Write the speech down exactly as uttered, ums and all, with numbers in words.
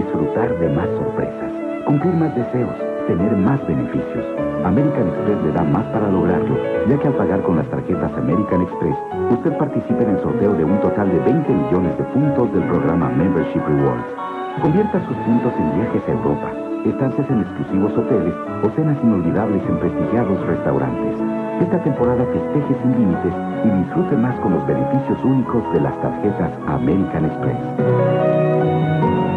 disfrutar de más sorpresas, cumplir más deseos, tener más beneficios. American Express le da más para lograrlo, ya que al pagar con las tarjetas American Express, usted participa en el sorteo de un total de veinte millones de puntos del programa Membership Rewards. Convierta sus puntos en viajes a Europa, estancias en exclusivos hoteles o cenas inolvidables en prestigiados restaurantes. Esta temporada festeje sin límites y disfrute más con los beneficios únicos de las tarjetas American Express.